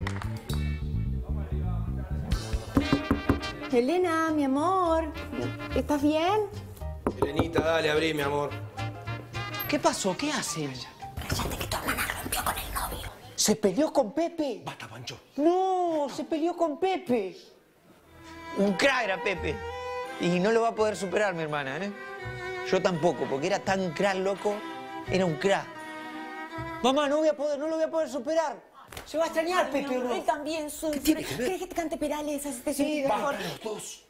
Elena, mi amor, ¿estás bien? Elenita, dale, abrí, mi amor. ¿Qué pasó? ¿Qué hacen? Cállate que tu hermana rompió con el novio. ¿Se peleó con Pepe? Basta, Pancho. No, se peleó con Pepe. Un crack era Pepe. Y no lo va a poder superar mi hermana, ¿eh? Yo tampoco, porque era tan crack, loco. Era un crack. Mamá, no lo voy a poder superar. ¿Se va a extrañar, Pepe, o no? Él también sufre. ¿Querés que te cante Perales? Así te sientes mejor. Basta los dos.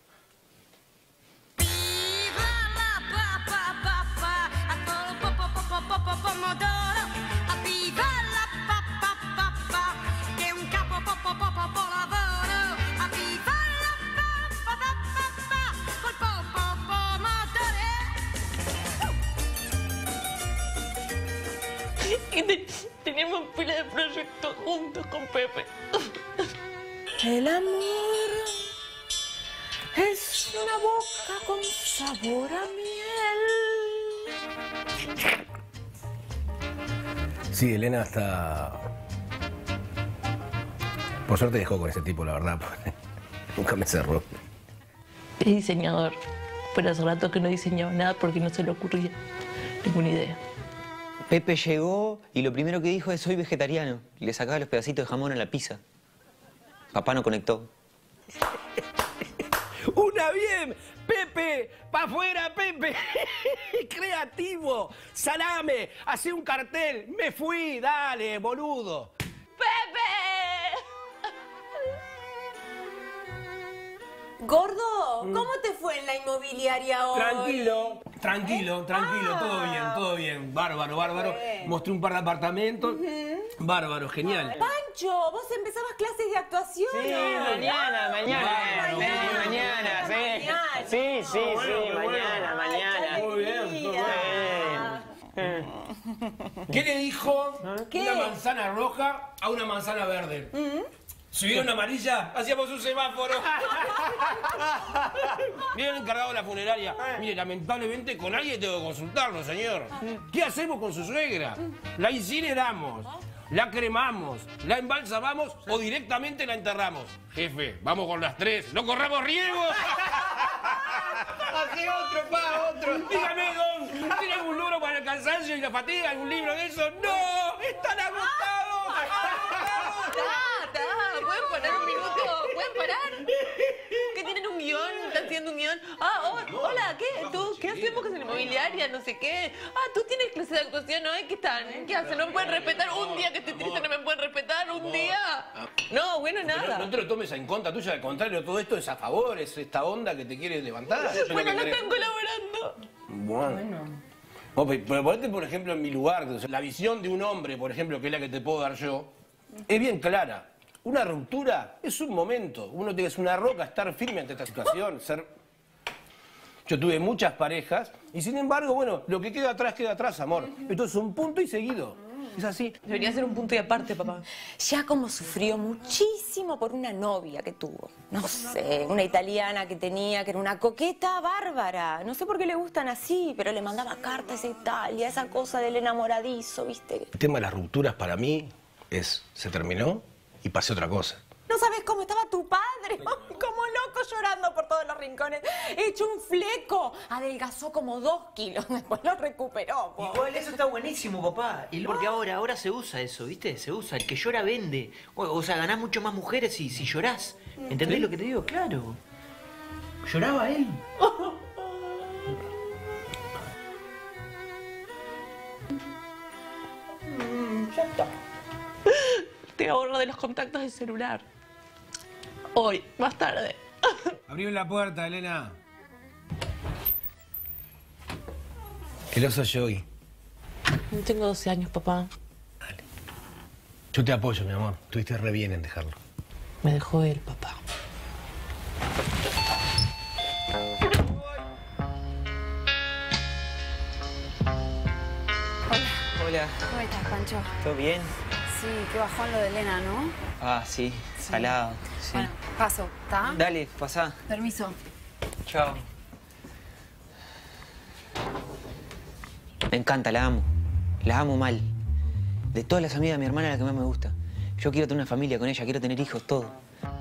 Teníamos pila de proyectos juntos con Pepe. El amor es una boca con sabor a miel. Sí, Elena está... Por suerte dejó con ese tipo, la verdad. Nunca me cerró. Es diseñador, pero hace rato que no diseñaba nada porque no se le ocurría ninguna idea. Pepe llegó y lo primero que dijo es soy vegetariano. Y le sacaba los pedacitos de jamón a la pizza. Papá no conectó. ¡Una bien! ¡Pepe! ¡Pa' afuera, Pepe! ¡Creativo! ¡Salame! ¡Hacé un cartel! ¡Me fui! ¡Dale, boludo! ¡Pepe! Gordo, ¿cómo te fue en la inmobiliaria hoy? Tranquilo, todo bien. Bárbaro. Mostré un par de apartamentos. Bárbaro, genial. Pancho, vos empezabas clases de actuación. Sí, ¿no? mañana. Mañana. Muy bien. ¿Qué le dijo una manzana roja a una manzana verde? Si hubiera una amarilla, hacíamos un semáforo. Mira el encargado de la funeraria. Mire, lamentablemente con alguien tengo que consultarlo, señor. ¿Qué hacemos con su suegra? ¿La incineramos? ¿La cremamos? ¿La embalsamamos o directamente la enterramos? Jefe, vamos con las tres. ¡No corramos riesgo! Hace otro. Dígame, don, ¿tiene algún libro para el cansancio y la fatiga? ¿Algún libro de eso? ¡No! ¡Están agotados! ¿Pueden parar un minuto? ¿Pueden parar? ¿Qué tienen un guión? ¿Están haciendo un guión? Hola, ¿qué? ¿Tú? ¿Qué hacemos con la inmobiliaria? No sé qué. ¿Tú tienes clase de actuación hoy? ¿Qué están? ¿Qué hacen? ¿No me pueden respetar un día que estoy triste? ¿No me pueden respetar un día? No, bueno, nada. No te lo tomes en contra tuya, al contrario, todo esto es a favor, es esta onda que te quieres levantar. Bueno, no están colaborando. Bueno. Pero ponete, por ejemplo, en mi lugar. La visión de un hombre, por ejemplo, que es la que te puedo dar yo, es bien clara. Una ruptura es un momento. Uno tiene que ser una roca, estar firme ante esta situación, Yo tuve muchas parejas y, sin embargo, bueno, lo que queda atrás, amor. Esto es un punto y seguido. Es así. Debería ser un punto y aparte, papá. Ya como sufrió muchísimo por una novia que tuvo. No sé, una italiana que tenía, que era una coqueta bárbara. No sé por qué le gustan así, pero le mandaba cartas a Italia, esa cosa del enamoradizo, ¿viste? El tema de las rupturas para mí se terminó y pasé otra cosa. ¿No sabes cómo estaba tu padre? Como loco llorando por todos los rincones. Hecho un fleco. Adelgazó como 2 kilos. Después lo recuperó. Po. Igual eso está buenísimo, papá. Porque ahora se usa eso, ¿viste? Se usa. El que llora vende. O sea, ganás mucho más mujeres si llorás. ¿Entendés lo que te digo? Claro. Lloraba él. Ya está. Te voy a borrar de los contactos del celular. Hoy, más tarde. Abrime la puerta, Elena. El oso Yogi. Tengo 12 años, papá. Dale. Yo te apoyo, mi amor. Estuviste re bien en dejarlo. Me dejó él, papá. Hola. ¿Cómo estás, Pancho? ¿Todo bien? Sí, qué bajón lo de Elena, ¿no? Ah, sí. Salado. Sí. Bueno, paso, ¿está? Dale, pasá. Permiso. Chao. Me encanta, la amo. La amo mal. De todas las amigas de mi hermana, la que más me gusta. Yo quiero tener una familia con ella, quiero tener hijos, todo.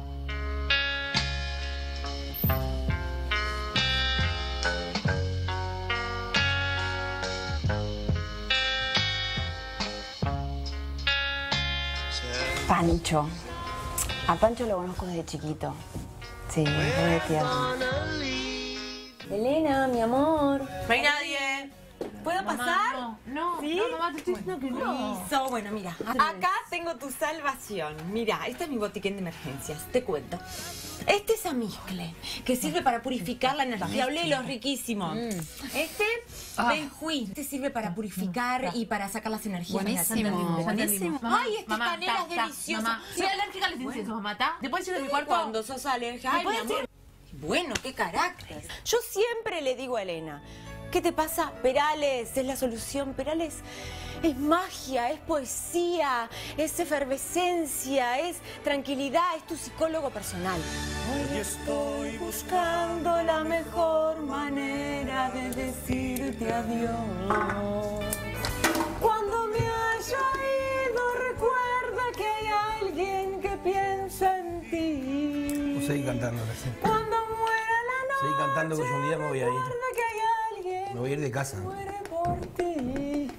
Pancho. A Pancho lo conozco desde chiquito. Sí, re tierno. Elena, mi amor. No hay nadie. ¿Puedo pasar? No, ¿Sí? no, mamá, te estoy diciendo que no. Listo. Bueno, mira, acá tengo tu salvación. Mira, este es mi botiquín de emergencias. Te cuento. Este es amizcle, que sirve para purificar la energía. Olelo, es riquísimo. Este, benjuí. Este sirve para purificar y para sacar las energías. Buenísimo, buenísimo. Ay, esta canela es deliciosa. Mamá, soy alérgica a los inciensos, mamá, ¿está? ¿Te puedes ir de mi cuarto? Cuando sos alérgica. Ay, mi amor. Bueno, qué carácter. Yo siempre le digo a Elena, ¿qué te pasa? Perales es la solución. Perales es magia, es poesía, es efervescencia, es tranquilidad, es tu psicólogo personal. Hoy estoy buscando la mejor manera de decirte adiós. Cuando me haya ido, recuerda que hay alguien que piensa en ti. Vos seguí cantando, sí. Cuando muera la noche, Seguí cantando que yo un día me voy a ir. recuerda que hay alguien Me voy a ir de casa. que muere por ti.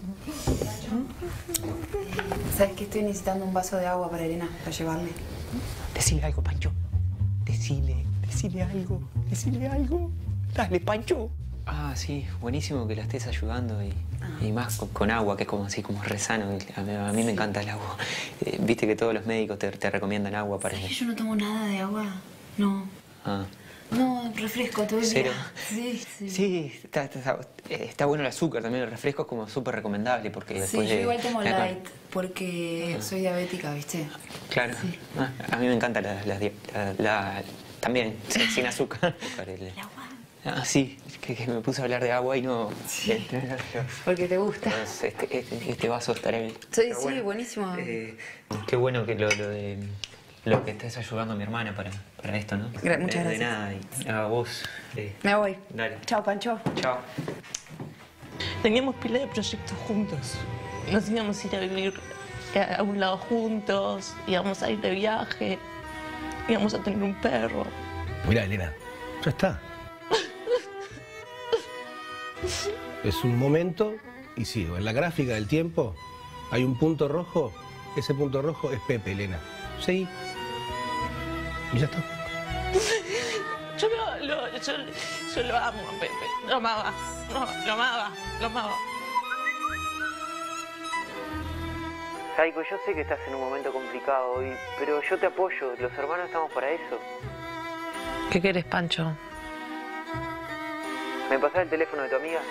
¿Sabes que estoy necesitando un vaso de agua para Elena, para llevarle? Decile algo, Pancho. Decile algo. Decile algo. Dale, Pancho. Ah, sí, buenísimo que la estés ayudando y más con agua, que es como así, como re sano. A mí me encanta el agua. Viste que todos los médicos te recomiendan agua para... ¿Sabes que yo no tomo nada de agua? No. Ah. No, refresco todo el ¿Cero? día. Sí. Sí, está bueno el azúcar también, el refresco es como súper recomendable porque Sí, después yo de... igual tomo la- light porque soy diabética, ¿viste? Claro. Sí. Ah, a mí me encanta también, sin azúcar. El agua. Ah, sí, que me puse a hablar de agua y no... Porque te gusta. Este vaso estará bien. Sí, Pero sí, buenísimo. Qué bueno que lo que estás ayudando a mi hermana para esto, ¿no? Muchas De gracias. nada, y a vos. Me voy. Dale. Chao, Pancho. Chao. Teníamos pila de proyectos juntos. Nos íbamos a ir a vivir a un lado juntos, íbamos a ir de viaje, íbamos a tener un perro. Mirá, Elena, ya está. Es un momento y sigo. En la gráfica del tiempo hay un punto rojo. Ese punto rojo es Pepe, Elena. Seguí. Y ya está. Yo lo amo a Pepe. Lo amaba. No, lo amaba. Saiko, yo sé que estás en un momento complicado, pero yo te apoyo. Los hermanos estamos para eso. ¿Qué querés, Pancho? ¿Me pasás el teléfono de tu amiga?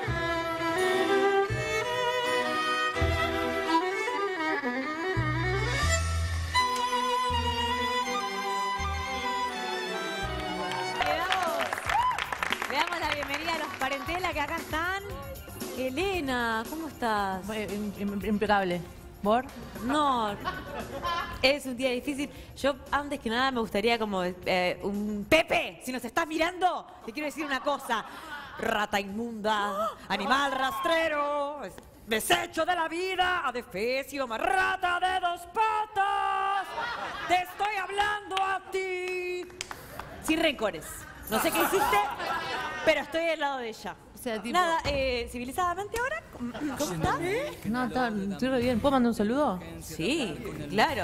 Le damos la bienvenida a los Parentela que acá están. Elena, ¿cómo estás? Impecable. ¿Por? No, es un día difícil. Yo, antes que nada, me gustaría como un... Pepe, si nos estás mirando, te quiero decir una cosa. Rata inmunda, animal rastrero, desecho de la vida, adefesio, rata de dos patas. Te estoy hablando a ti. Sin rencores. No sé qué hiciste, pero estoy al lado de ella. O sea, tipo... Nada, civilizadamente ahora, ¿cómo estás? No, estoy re bien. ¿Puedo mandar un saludo? Sí, claro.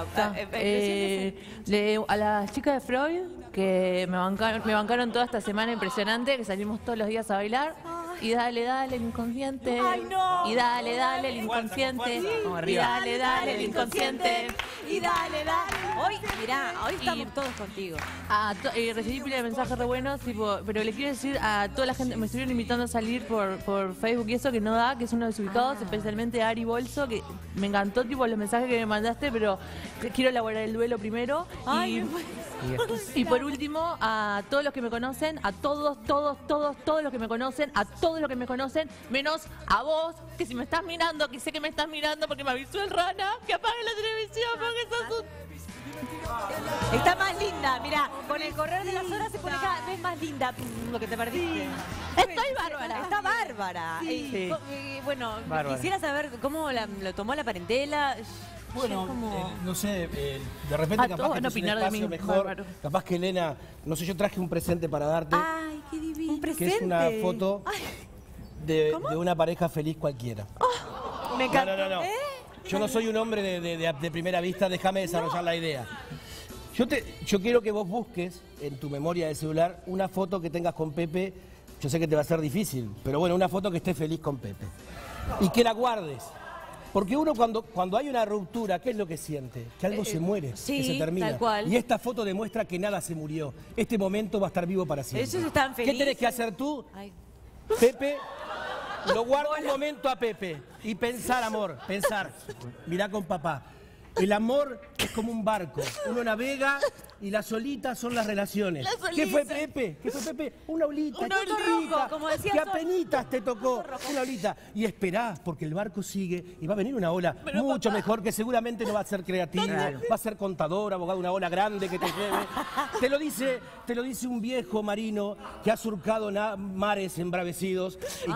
A las chicas de Freud, que me bancaron toda esta semana impresionante, que salimos todos los días a bailar. Y dale, dale, el inconsciente. ¡Ay, no! Y dale, dale, el inconsciente. Vamos Y arriba. dale, dale, el inconsciente. Y dale, dale. Hoy, mirá, hoy estamos todos contigo. Recibí pila de mensajes re buenos, tipo, pero le quiero decir a toda la gente, me estuvieron invitando a salir por Facebook y eso que no da, que son los desubicados, especialmente Ari Bolso, que me encantó tipo los mensajes que me mandaste, pero quiero elaborar el duelo primero. Ay, Y por último, a todos los que me conocen, a todos los que me conocen, a todos los que me conocen, menos a vos, que si me estás mirando, que sé que me estás mirando porque me avisó el Rana, que apague la televisión porque sos un... Está más linda, mirá, con el correr de las horas se pone cada vez más linda lo que te perdiste. Estoy bárbara. Está bárbara. Sí. Bueno, Bárbara. quisiera saber cómo lo tomó la parentela. Bueno, Es como- no sé, de repente Ah, todos capaz que van a es un opinar de espacio mí, mejor. bárbaro. Capaz que Elena, no sé, yo traje un presente para darte, Ay, qué divino. Un que presente. es una foto de una pareja feliz cualquiera. Me encanta. No. Yo no soy un hombre de primera vista, déjame desarrollar la idea. Yo quiero que vos busques en tu memoria de celular una foto que tengas con Pepe. Yo sé que te va a ser difícil, pero bueno, una foto que esté feliz con Pepe. Y que la guardes. Porque uno cuando hay una ruptura, ¿qué es lo que siente? Que algo se muere, sí, que se termina. tal cual. Y esta foto demuestra que nada se murió. Este momento va a estar vivo para siempre. Ellos están ¿Qué felices. tenés que hacer tú? Ay. Pepe, lo guardo un momento a Pepe y pensar, amor, pensar. Mirá con papá. El amor es como un barco. Uno navega y las olitas son las relaciones. ¿Qué fue Pepe? Una olita. Un olito rojo, como decía que Sol. apenitas te tocó. Una olita. Y esperás, porque el barco sigue y va a venir una ola mucho mejor, que seguramente no va a ser creativo, va a ser contador, abogado, una ola grande que te lleve. Te lo dice un viejo marino que ha surcado mares embravecidos y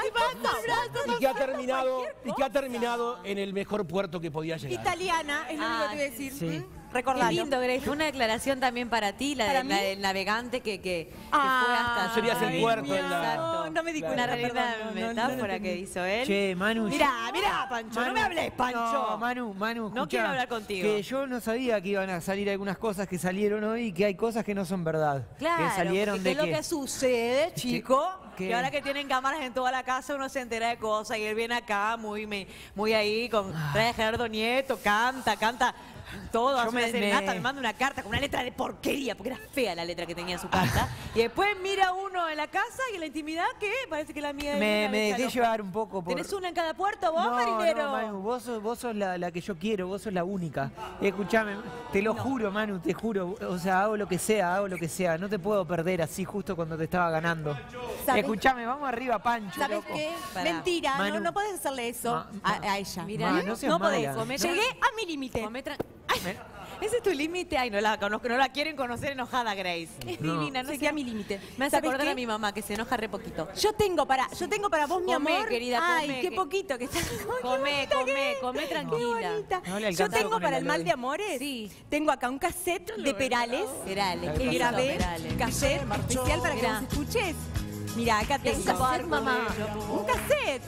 que ha terminado en el mejor puerto que podía llegar. Italiana, es lo único que te voy a decir. Sí. Qué Recordalo. lindo, Grace. Fue una declaración también para ti, la, ¿Para de, la mí? del navegante que fue Ah, hasta... serías el puerto en la- Exacto. No me di Una cuenta, linda perdón, no, metáfora no que hizo él. Che, Manu. Mirá, Pancho, no me hables, Pancho. No, Manu, No escuchá, quiero hablar contigo. Que yo no sabía que iban a salir algunas cosas que salieron hoy y que hay cosas que no son verdad. Claro, que salieron porque de ¿qué es lo que sucede, chico? ¿Qué? Que ahora que tienen cámaras en toda la casa uno se entera de cosas y él viene acá muy ahí, trae a Gerardo Nieto, canta todo, hace Yo una me- serenata, me- me manda una carta con una letra de porquería, porque era fea la letra que tenía en su carta. Y después mira uno en la casa y en la intimidad, ¿qué? Parece que la mía de Me Elena, dejé déjalo. llevar un poco por... ¿Tenés una en cada puerto vos, No, marinero? no, Manu, vos sos la que yo quiero, vos sos la única. Escuchame, te lo juro, Manu, te juro. O sea, hago lo que sea. No te puedo perder así justo cuando te estaba ganando. ¿Sabes? Escuchame, vamos arriba, Pancho, ¿Sabes loco. qué? Pará. Mentira, Manu. no podés hacerle eso a ella. Mirá, Ma, no seas no podés. mala. Comé- Llegué a mi límite. Comé Ay, ese es tu límite. Ay, no la conozco, no la quieren conocer enojada, Grace. Es divina, no Llegué sé a mi límite. Me hace ¿Sabes acordar qué? a mi mamá, que se enoja re poquito. Yo tengo para vos, mi Come, amor. querida, Ay, come, qué que- poquito que está. Come tranquila. Bonita. No le Yo alcanza tengo con para el el mal aloe. de amores. Sí. Tengo acá un cassette de Perales. Perales, Que qué grabé. lindo, Perales. Cassette especial para que Mirá. vos escuches. Mira, acá tengo. Un cassette, mamá. Un cassette.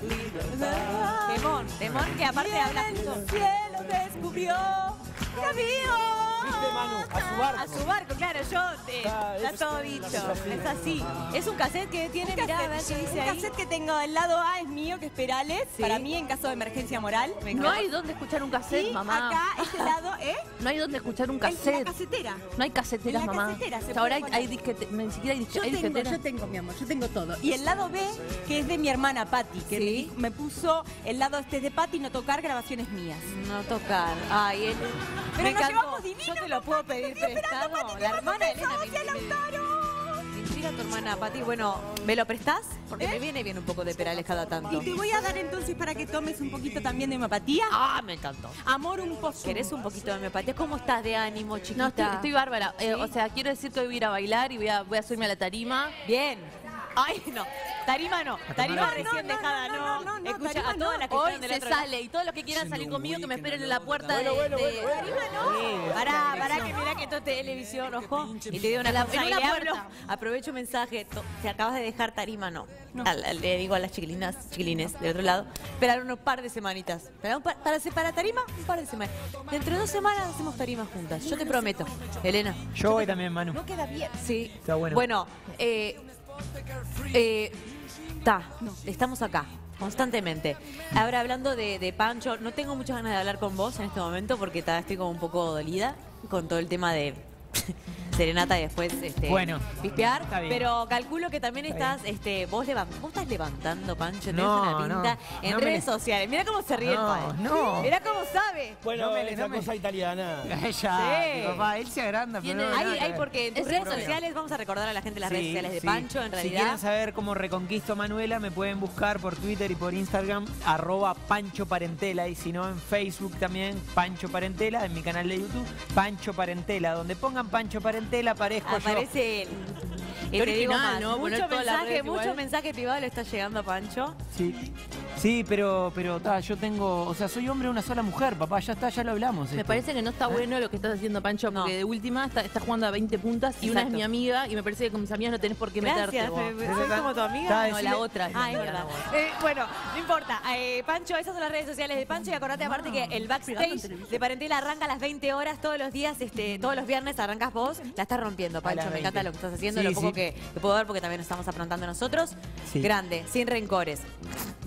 Temón, que aparte habla Y en justo. el cielo descubrió mi amigo. ¿Viste, Manu? A su barco. A su barco, claro, está todo dicho. Es así. Es un cassette que tiene, mirá, a ver qué dice Un ahí. cassette que tengo del lado A es mío, que es Perales. Sí. Para mí, en caso de emergencia moral. No hay donde escuchar un cassette, Y mamá. acá, este lado, No hay donde escuchar un En la cassette. casetera. No hay caseteras, En la mamá. casetera se Ahora puede hay poner. disquete, ni siquiera hay Yo disquetera. tengo, mi amor, yo tengo todo. Y el lado B, que es de mi hermana Patti, que Sí. me puso el lado este de Patti, no tocar grabaciones mías. No tocar. Ay, él. Pero me nos encantó. llevamos divino, Yo te lo puedo pedir prestado. La hermana Elena me inspira tu hermana Pati. Bueno, ¿me lo prestás? Porque me viene bien un poco de Perales cada tanto. Y te voy a dar entonces para que tomes un poquito también de homeopatía. Ah, me encantó. Amor, un pozo. ¿Querés un poquito de homeopatía? ¿Cómo estás de ánimo, chiquita? No, estoy bárbara. O sea, quiero decir que voy a ir a bailar y voy a subirme a la tarima. Bien. Ay, no. Tarima no. Tarima No, recién no, dejada, no. no, Escucha, tarima a todas no. las que Hoy están del se otro lado. sale y todos los que quieran salir conmigo que me esperen en la puerta de... Pará, que mira que esto es televisión, ojo. Y te digo una cosa, en y una le hablo, puerta. aprovecho un mensaje, si acabas de dejar tarima, no. Le digo a las chiquilines del otro lado, esperar unos par de semanitas. Para tarima, un par de semanas. Dentro de 2 semanas hacemos tarima juntas, yo te prometo. Elena. Yo voy también, Manu. No queda bien. Sí. Está bueno. Bueno, estamos acá. Constantemente. Ahora hablando de Pancho, no tengo muchas ganas de hablar con vos en este momento porque estoy como un poco dolida con todo el tema de serenata y después Bueno, pispear, está bien. pero calculo que también Está estás vos estás levantando, Pancho, tenés No, una pinta no, en no me redes le- sociales. Mira cómo se ríe el No, padre. no. Mira cómo sabe. Bueno, No me- esa no me- cosa italiana. Ya, Sí. mi papá, él se agranda, pero no, Hay nada que ver. porque en tus Es redes propio. sociales, vamos a recordar a la gente las redes Sí, sociales de sí. Pancho, en Si realidad. quieren saber cómo reconquisto a Manuela, me pueden buscar por Twitter y por Instagram, @Pancho Parentela. Y si no, en Facebook también, Pancho Parentela, en mi canal de YouTube, Pancho Parentela. Donde pongan Pancho Parentela, aparezco Aparece él. Y Qué te digo original, más, ¿no? Poner todas las redes mucho igual. mensaje privado le está llegando a Pancho. yo. Sí. Sí, pero yo tengo, o sea, soy hombre de una sola mujer, papá, ya está, ya lo hablamos. Me esto. parece que no está bueno lo que estás haciendo, Pancho, porque de última está jugando a 20 puntas y una es Exacto. mi amiga y me parece que con mis amigas no tenés por qué meterte. Gracias, vos. ¿soy como tu amiga? Está, No, decile- la otra. es mi Ah, es amiga, verdad. no vos. Bueno, no importa. Pancho, esas son las redes sociales de Pancho y acordate aparte que el backstage de Parentela arranca a las 20 horas todos los días, todos los viernes arrancas vos. La estás rompiendo, Pancho. las Me encanta 20. lo que estás haciendo, Sí, lo poco sí. que puedo ver porque también nos estamos afrontando nosotros. Sí. Grande, sin rencores.